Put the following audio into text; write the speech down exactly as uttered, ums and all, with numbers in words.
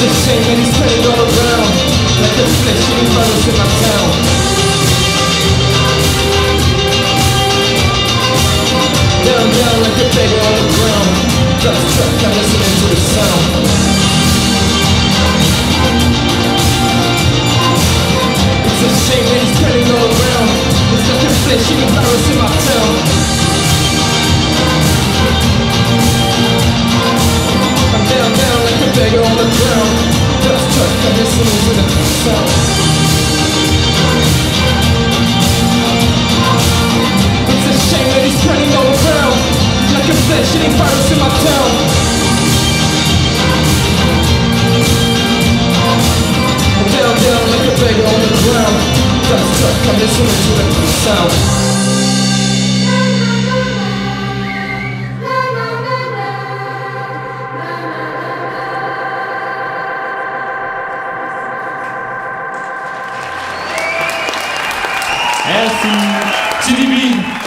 It's a shame that he's turning all around like a flesh eating virus in my town. Down, down like a beggar on the ground. Got the truck, I'm listening to the sound. It's a shame that he's turning all around. There's like a flesh eating virus in my town. I'm down, down like a beggar on the ground. Got the truck, I'm listening to the sound. It's a shame that he's turning all around like a flesh eating virus in my town. I'm down, down like a beggar on the ground. Got the truck, I'm listening to the sound. Merci. G D B.